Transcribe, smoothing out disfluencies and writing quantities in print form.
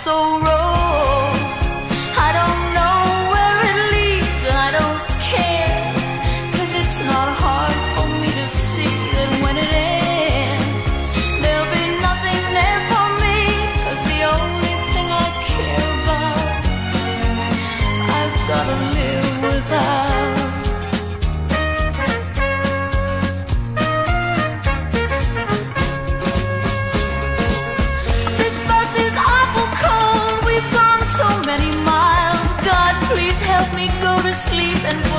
so wrong. I don't know where it leads and I don't care, 'cause it's not hard for me to see that when it ends there'll be nothing there for me, 'cause the only thing I care about I've gotta live without. This bus is awful cold, we've gone so many miles. God, please help me go to sleep and